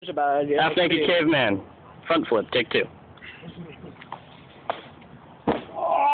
About it. Half naked caveman. Front flip, take two.